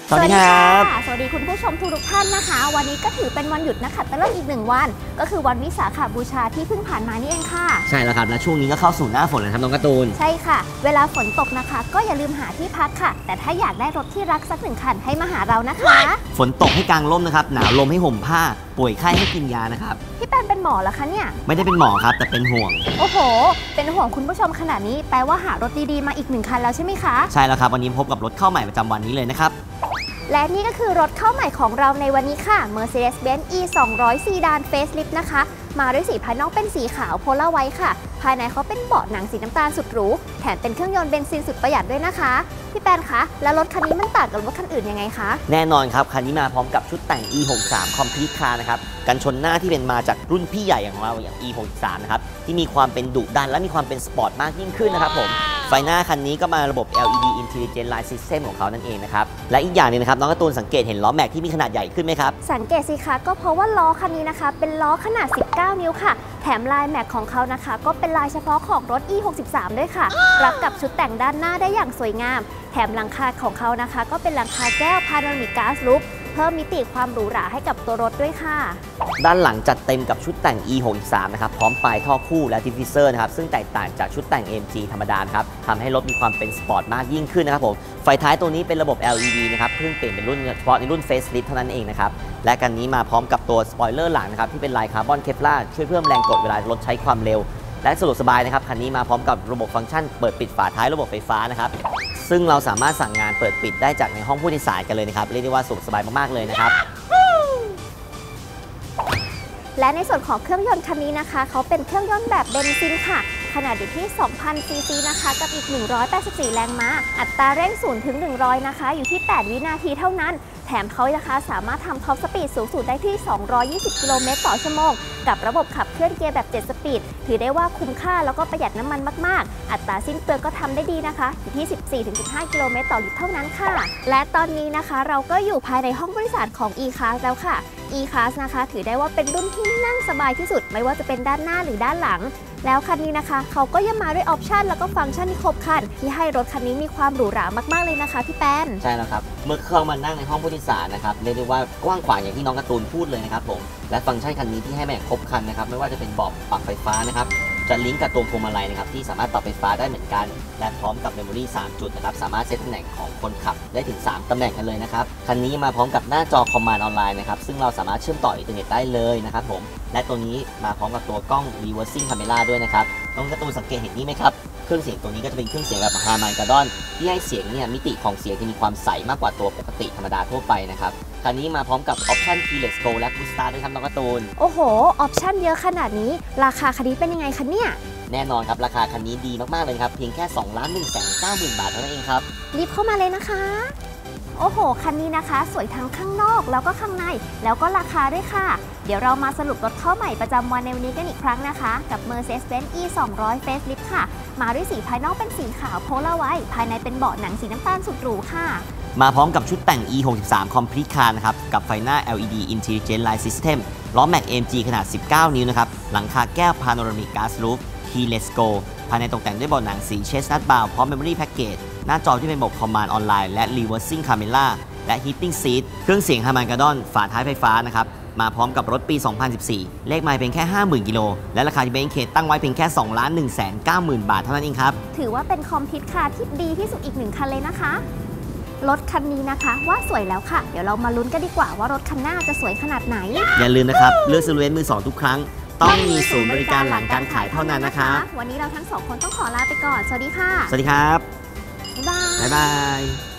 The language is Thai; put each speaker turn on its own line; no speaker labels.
สวัสดีครับ
สวัสดีคุณผู้ชมทุกท่านนะคะวันนี้ก็ถือเป็นวันหยุดนะคะแต่เริ่มอีก1 วันก็คือวันวิสาขบูชาที่เพิ่งผ่านมานี่เองค่ะ
ใช่แล้วครับและช่วงนี้ก็เข้าสู่หน้าฝนแล้วครับน้องการ์ตูน
ใช่ค่ะเวลาฝนตกนะคะก็อย่าลืมหาที่พักค่ะแต่ถ้าอยากได้รถที่รักสัก1 คันให้มาหาเรานะคะ
ฝนตกให้กางร่มนะครับหนาวลมให้ห่มผ้าป่วยไข้ให้กินยานะครับ
พี่แปนเป็นหมอเหรอคะเนี่ย
ไม่ได้เป็นหมอครับแต่เป็นห่วง
โอ้โหเป็นห่วงคุณผู้ชมขนาดนี้แปลว่าหารถดีๆมาอีก1 คันแล้วใช่ไหมคะ
ใช่แล้วครับวันนี้พบกับรถเข้าใหม่ประจำวันนี้เลยนะครับ
และนี่ก็คือรถเข้าใหม่ของเราในวันนี้ค่ะ Mercedes-Benz E200 Sedan Facelift นะคะมาด้วยสีภายนอกเป็นสีขาวโพลาร์ไวท์ค่ะภายในเขาเป็นเบาะหนังสีน้ำตาลสุดหรูแถมเป็นเครื่องยนต์เบนซินสุดประหยัดด้วยนะคะพี่แปนคะแล้วรถคันนี้มันต่างกับรถคันอื่นยังไงคะ
แน่นอนครับคันนี้มาพร้อมกับชุดแต่ง E63 Complete Car นะครับกันชนหน้าที่เป็นมาจากรุ่นพี่ใหญ่อย่างเราอย่าง E63 นะครับที่มีความเป็นดุดันและมีความเป็นสปอร์ตมากยิ่งขึ้นนะครับผมไฟหน้าคันนี้ก็มาระบบ LED Intelligent Light System ของเขานั่นเองนะครับและอีกอย่างนึงนะครับน้องการ์ตูนสังเกตเห็นล้อแม็กที่มีขนาดใหญ่ขึ้นไหมครับ
สังเกตสิคะก็เพราะว่าล้อคันนี้นะคะเป็นล้อขนาด19 นิ้วค่ะแถมลายแม็กของเขานะคะก็เป็นลายเฉพาะของรถ E63 ด้วยค่ะรับกับชุดแต่งด้านหน้าได้อย่างสวยงามแถมหลังคาของเขานะคะก็เป็นหลังคาแก้ว Panoramic Glass Roof เพิ่มมิติความหรูหราให้กับตัวรถด้วยค่ะ
ด้านหลังจัดเต็มกับชุดแต่ง E63 นะครับพร้อมปลายท่อคู่และดิฟฟิวเซอร์นะครับซึ่งแตกต่างจากชุดแต่ง AMG ธรรมดาครับทำให้รถมีความเป็นสปอร์ตมากยิ่งขึ้นนะครับผมไฟท้ายตัวนี้เป็นระบบ LED นะครับเพิ่งเปลี่ยนเป็นรุ่นเฉพาะในรุ่น Facelift เท่านั้นเองนะครับและกันนี้มาพร้อมกับตัวสปอยเลอร์หลังนะครับที่เป็นลายคาร์บอนเคปลาร์ช่วยเพิ่มแรงกดเวลารถใช้ความเร็วและสะดวกสบายนะครับคันนี้มาพร้อมกับระบบฟังก์ชันเปิดปิดฝาท้ายระบบไฟฟ้านะครับซึ่งเราสามารถสั่งงานเปิดปิดได้จากในห้องผู้โดยสารกันเลยนะครับเรียกได้ว่าสะดวกสบายมากๆเลยนะครับ
และในส่วนของเครื่องยนต์คันนี้นะคะเขาเป็นเครื่องยนต์แบบเบนซินค่ะขนาดอยู่ที่ 2,000 ซีซีนะคะกับอีก 184 แรงม้าอัตราเร่ง0 ถึง 100 นะคะอยู่ที่ 8 วินาทีเท่านั้นแถมเขานะคะสามารถทำท็อปสปีดสูงสุดได้ที่ 220 กิโลเมตรต่อชั่วโมงกับระบบขับเคลื่อนเกียร์แบบ 7 สปีดถือได้ว่าคุ้มค่าแล้วก็ประหยัดน้ำมันมากๆอัตราสิ้นเปลืองก็ทำได้ดีนะคะอยู่ที่ 14-15 กิโลเมตรต่อลิตรเท่านั้นค่ะและตอนนี้นะคะเราก็อยู่ภายในห้องบริษัทของ E-Class แล้วค่ะ E-Class นะคะถือได้ว่าเป็นรุ่นที่นั่งสบายที่สุดไม่ว่าจะเป็นด้านหน้าหรือด้านหลังแล้วคันนี้นะคะเขาก็ยังมาด้วยออปชันแล้วก็ฟังก์ชันที่ครบครันที่ให้รถคันนี้มีความหรูหรามากๆเลยนะคะพี่แป้น
ใช่แล้วครับเมื่อเข้ามานั่งในห้องผู้โดยสารนะครับเรียกได้ว่ากว้างขวางอย่างที่น้องการ์ตูนพูดเลยนะครับผมและฟังก์ชันคันนี้ที่ให้มาอย่างครบครันนะครับไม่ว่าจะเป็นเบาะปรับไฟฟ้านะครับจะลิงก์กับตัวพวงมาลัยนะครับที่สามารถปรับไฟฟ้าได้เหมือนกันและพร้อมกับเมมโมรี่3 จุดนะครับสามารถเซตตำแหน่งของคนขับได้ถึง3 ตำแหน่งกันเลยนะครับคันนี้มาพร้อมกับหน้าจอคอมมานด์ออนไลน์นะครับซึ่งเราสามารถเชื่อมต่ออินเทอร์เน็ตได้เลยนะครับผมและตัวนี้มาพร้อมกับตัวกล้อง reversing camera ด้วยนะครับน้องการ์ตูนสังเกตเห็นนี่ไหมครับเครื่องเสียงตัวนี้ก็จะเป็นเครื่องเสียงแบบฮาร์มันการ์ดอนที่ให้เสียงเนี่ยมิติของเสียงจะมีความใสมากกว่าตัวปกติธรรมดาทั่วไปนะครับคันนี้มาพร้อมกับออปชั่น Keyless Go และ Push Start ด้วยครับน้องการ์ตูน
โอ้โหออปชั่นเยอะขนาดนี้ราคาคันนี้เป็นยังไงคะเนี่ย
แน่นอนครับราคาคันนี้ดีมากๆเลยครับเพียงแค่ 2,190,000 บาทเท่านั้นเองครับ
รีบเข้ามาเลยนะคะโอ้โหคันนี้นะคะสวยทั้งข้างนอกแล้วก็ข้างในแล้วก็ราคาด้วยค่ะเดี๋ยวเรามาสรุปรถเข้าใหม่ประจำวันในวันนี้กันอีกครั้งนะคะกับ Mercedes-Benz E200 Facelift ค่ะมาด้วยสีภายนอกเป็นสีขาวโพลาร์ไวท์ภายในเป็นเบาะหนังสีน้ำตาลสุดหรูค่ะ
มาพร้อมกับชุดแต่ง E63 Complete Car นะครับกับไฟหน้า LED Intelligent Light System ล้อแม็ก AMG ขนาด 19 นิ้วนะครับหลังคาแก้ว Panoramic Glass Roof Keyless Go ภายในตกแต่งด้วยเบาะหนังสี Chestnut Brown พร้อม Memory Package หน้าจอที่เป็นระบบ Command Online และ Reversing Camera และ Heating Seat เครื่องเสียง Harman Kardon ฝาท้ายไฟฟ้านะครับมาพร้อมกับรถปี 2014 เลขไมล์เพียงแค่ 50,000 กิโลและราคาที่เบนซ์เคตั้งไว้เพียงแค่ 2,190,000 บาทเท่านั้นเองครับ
ถือว่าเป็นคอมพิวต์คาร์ที่ดีที่สุดอีก1 คันเลยนะคะรถคันนี้นะคะว่าสวยแล้วค่ะเดี๋ยวเรามาลุ้นกันดีกว่าว่ารถคันหน้าจะสวยขนาดไหน
อย่าลืมนะครับเลือกซื้อรถมือ2ทุกครั้งต้องมีศูนย์บริการหลังการขายเท่านั้นนะคะ
วันนี้เราทั้ง2 คนต้องขอลาไปก่อนสวัสดีค่ะ
สวัสดีครับ
บ๊ายบาย